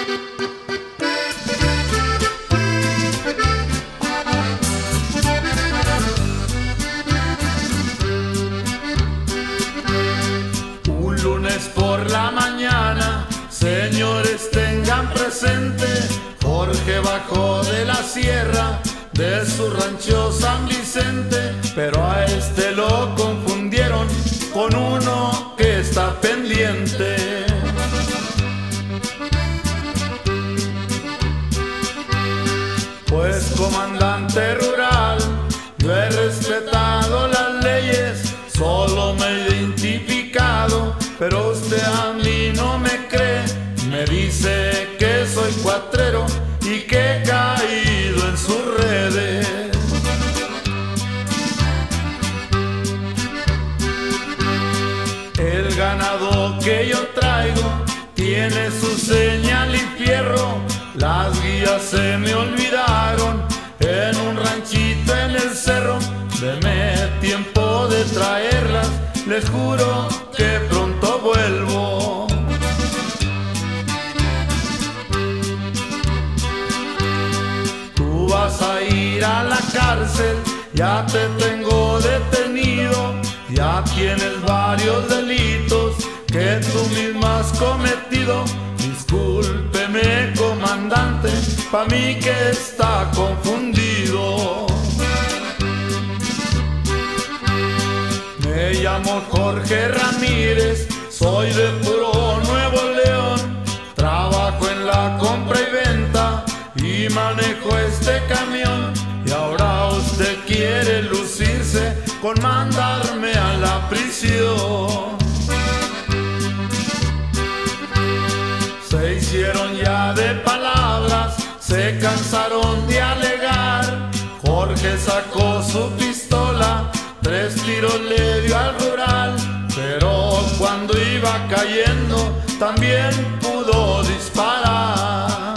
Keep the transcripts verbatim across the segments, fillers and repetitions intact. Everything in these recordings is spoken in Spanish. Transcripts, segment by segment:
Un lunes por la mañana, señores, tengan presente, Jorge bajó de la sierra de su rancho San Vicente, pero a este lo confundieron con uno que está pendiente. Pues comandante rural, yo he respetado las leyes, solo me he identificado, pero usted a mí no me cree, me dice que soy cuatrero y que he caído en sus redes. El ganado que yo traigo tiene su señal y fierro, las guías se me olvidaron en un ranchito en el cerro. Deme tiempo de traerlas, les juro que pronto vuelvo. Tú vas a ir a la cárcel, ya te tengo detenido, ya tienes varios delitos que tú mismo has cometido. Discúlpeme, comandante, pa' mí que está confundido. Me llamo Jorge Ramírez, soy de puro Nuevo León, trabajo en la compra y venta y manejo este camión. Y ahora usted quiere lucirse con mandarme a la prisión. Se hicieron ya de palabras, se cansaron de alegar. Jorge sacó su pistola, tres tiros le dio al rural, pero cuando iba cayendo también pudo disparar.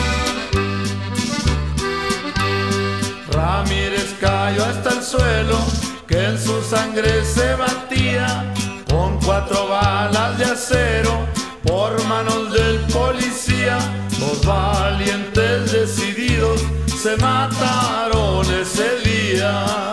Ramírez cayó hasta el suelo, que en su sangre se batía, con cuatro balas de acero por manos del policía. Los valientes decididos se mataron ese día.